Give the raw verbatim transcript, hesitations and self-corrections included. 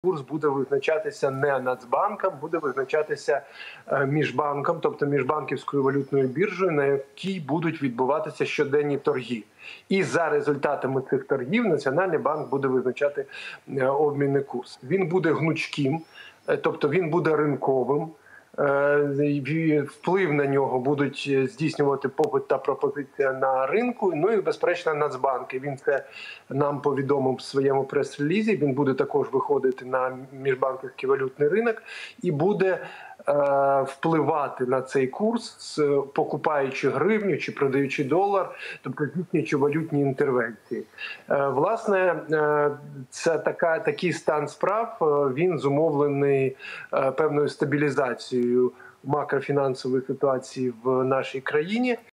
Курс буде визначатися не Нацбанком, буде визначатися міжбанком, тобто міжбанківською валютною біржею, на якій будуть відбуватися щоденні торги. І за результатами цих торгів Національний банк буде визначати обмінний курс. Він буде гнучким, тобто він буде ринковим. Вплив на нього будуть здійснювати попит та пропозиція на ринку. Ну і, безперечно, Нацбанк. Він це нам повідомив в своєму прес-релізі. Він буде також виходити на міжбанківський валютний ринок і буде е, впливати на цей курс, покупаючи гривню чи продаючи долар, тобто здійснюючи валютні інтервенції. Е, власне, е, це така, такий стан справ, він зумовлений е, певною стабілізацією макрофінансової ситуації в нашій країні.